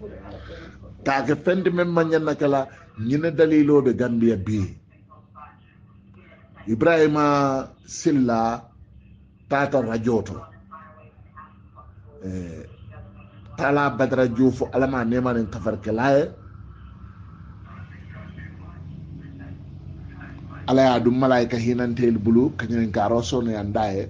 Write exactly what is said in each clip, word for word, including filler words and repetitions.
kake fendi men manyanna kala ñine dalilo be Gambia bi Ibrahima Silla tata rajoto eh, tala Badara Diouf alama nemanen kafar kelaye ala ya dum malaika hinantel bulu kanyen karo sono yandaye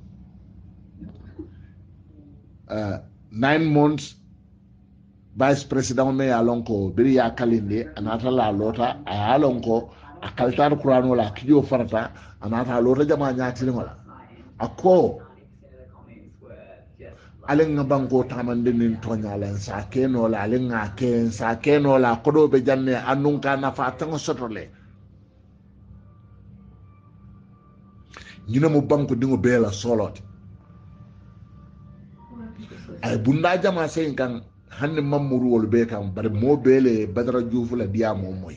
uh, nine months vice president me alonko biri ya kalinde anata la lota ayalonko akaltar qur'an wala kijo farata anata lota jama nyaati wala ako alen banko tamande nin tonyalen sa keno la alen nga ken sa keno la kodo be janne annun kana fa tan sotole ñina mo banko dingo bela solot ay bunda jama sen kan hanne mamuru wol be kan bar mo bele Badara Diouf la diya mo moy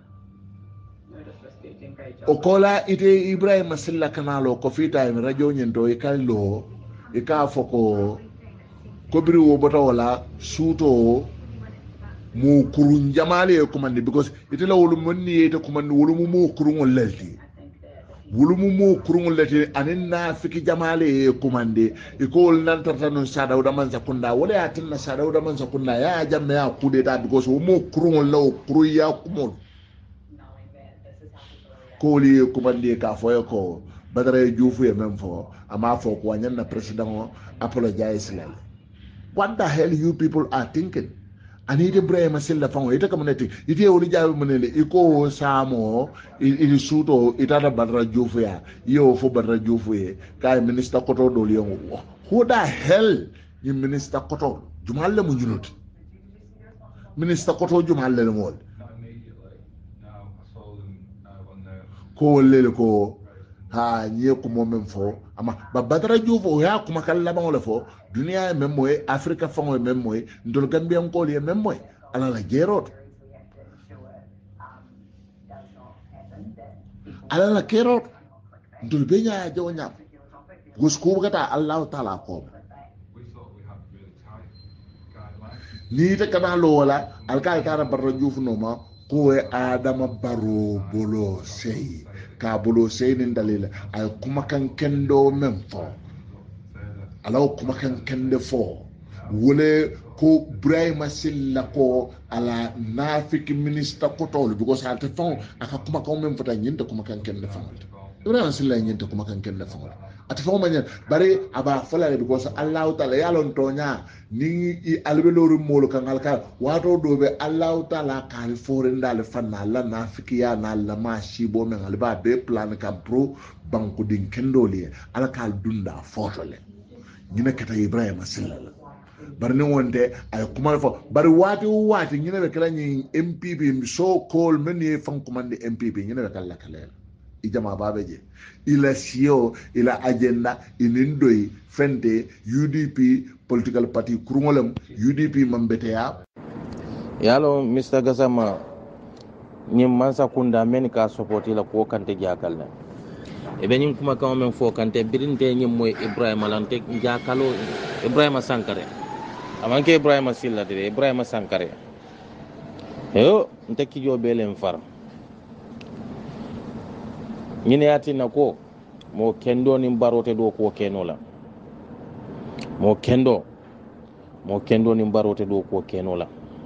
o kola ite Ibrahima Silla kanalo ko fita e radio nyendo e kallo e ka foko ko biri wo bota wala suto mo kurun jamale e commande because ite la wolu monni ite commande wolu mo kurun lelti wolu mo kurun lelti anin na fiki jamale e commande e ko wol nan tartanu sada wada man sakunda wala ya tinna sada wada man sakunda ya jamme ya kude ta because wo mo kurun law kuru ya kumol ko li commande ka foyo ko Badara Diouf e même fo ama fo ko wanna president apologize lal. What the hell you people are thinking? Anite Ibrahima Silla fango ita kamuneti ite woni jawi munele iko samo ili suto itata Badara Diouf ya yo fo Badara Diouf ye kay minister koto do liyo who the hell you minister koto jumalle mu junuti minister koto jumalle le mol ko lele ko ha nye ko momem fo ama ba Badara Diouf o ya kuma kala ba fo dunia même moy Africa fango même moy ndol Gambia ko li même moy ala la gerot ala la kerot ndol be nya jaw nya gus ko gata Allah taala ko ni te kana lo wala al ka ka Badara Diouf no ma ko e Adama Barrow bolo sey ka bolo sey nin dalila ay kuma kan kendo même fo alaw kuma kan kende fo wole ko Ibrahima Silla ko ala nafiki minister ko tol because halte fon aka kuma kan même fota nyinte kuma kan kende fo Ibrahima Silla nyinte kuma kan kende fo ati fo manya bare aba fala because Allah taala yalon tonya ni i albeloru molo kan alka wato dobe Allah taala kal forendal fanna la nafiki ya na la mashi bo men alba be plan ka pro banku din kendoli alkal dunda fotole ñine kata Ibrahima Silla la bari ni wonde ay kuma fo bari wati wati ñine be kala ñi M P P so call men ye fan commande M P P ñine be kala kala i jama babe je ila sio ila agenda inindoy fente U D P political party kurungolam U D P mambetea yalo Mister Gassama ñim mansa kunda men ka support la ko kante jakal na e be ñim kuma kaw men fo kante birinte ñim moy Ibrahima lante jakalo Ibrahima Sankare amanke Ibrahima Silla de Ibrahima Sankare yo nteki jo belen far ñine yatina ko mo kendo ni barote do ko kenola mo kendo mo kendo ni barote do ko kenola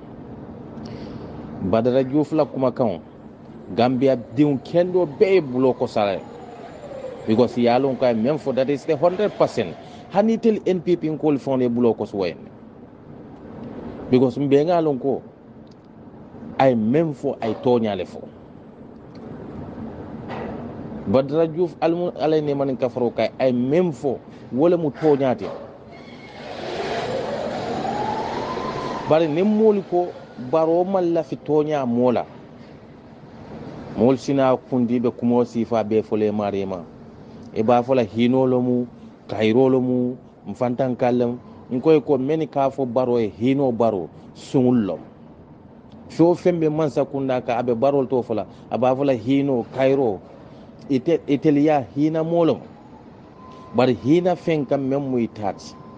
Badara Diouf la kuma kan Gambia diun kendo be bulo ko sala because yalon kay même for that is the one hundred percent hanitel N P P ko fon le bulo ko soyen because mbe ngalon ko ay même fo ay toñale fo Badara Diouf almu alay ne man kafaro kay ay même fo wala mu toñati bari ne moli ko baro malla fi toña mola mol sina kundi be kumo sifa be fole marima e ba fola hinolo mu kairolo mu mfantan kallam nkoy ko meni ka fo baro e hino baro sungullo fo fembe man sakunda ka abe barol to fola aba fola hino kairo ite iteliya hina molom bari hina fen kam mem muy tat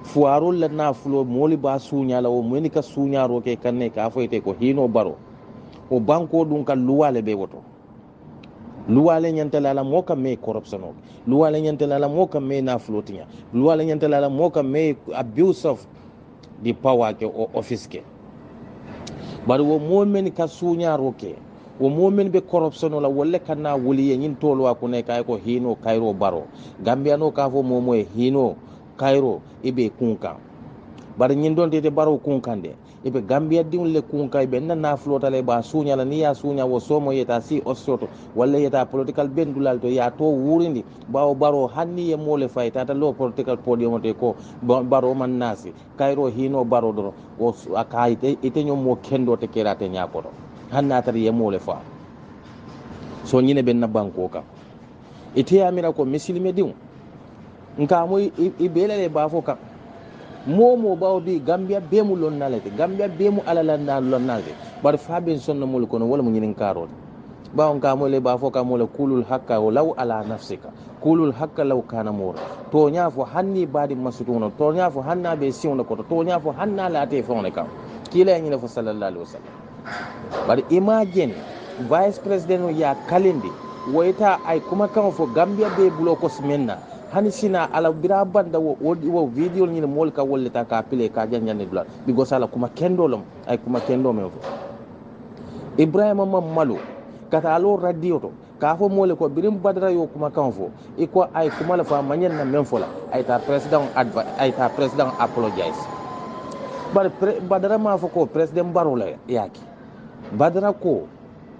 fuarol la nafulo moli ba suñala o meni ka suñaro ke kanne ka foyte ko hino baro o banko dun kan luwale be woto luwale nyantala la moka me corruption o luwale nyantala la moka me nafulo tinya luwale nyantala la moka me abuse of the power ke o office ke bari wo mo men ka suñaro ke wo mo men be corruption la wolle kana wuli yin tolo ko ne kay ko hino kairo baro gambia no ka fo mo mo hino kairo ibe kunkan bari nyin don tete baro kunkande ibe gambia diun le kunka ibe na na flota le ba sunya la ni ya sunya wo somo yeta si osoto walla yeta political bendulal to ya to wurindi bawo baro hanni e mole fayta ta lo political podium te ko baro man nasi kairo hino baro do wo akaite ite nyom mo kendo te kerate nyakoto hanna tar ye mole fa so nyine ben na banko ka ite amira ko misilime diun nka mo ibelele ba fo ka momo bawdi gambia bemu lonnalete gambia bemu alalanda lonnalete bar faben sonna mul kono wala mo nyinin karot bawon ka mo le ba fo ka mo le kulul hakka law ala nafsika kulul hakka law kana mura to nyafo hanni badi masutuno to nyafo hanna be siwna ko to nyafo hanna la te fone ka kila nyina fo sallallahu alaihi wasallam bar imagine vice president ya kalindi woyta ay kuma kan fo gambia be bulo ko smenna hani sina ala bira banda wo wo video ni mol ka wolle ta ka pile ka janjane dula bigo sala kuma kendolom ay kuma kendo men fo ibrahima mamalo kata alo radio to ka fo mole ko birim badra yo kuma kan fo e ko ay kuma la fa manyen na men fo la ay ta president adva ay ta president apologize bar badra ma fo ko president barola yaki badra ko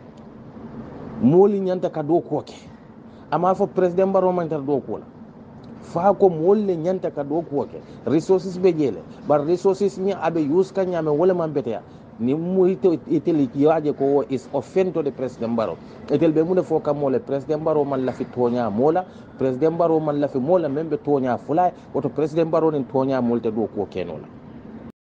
moli nyanta ka do ko ke ama fo president baro man tar do ko la fa ko molle nyanta ka do ko ke resources be jele bar resources ni abe use ka nyame wala man betea ni muito iteli yaje ko is offend to the president baro etel be mun fo ka mole president baro man la fi tonya mola president baro man la fi mola membe tonya fulay woto president baro nin tonya molte do ko kenola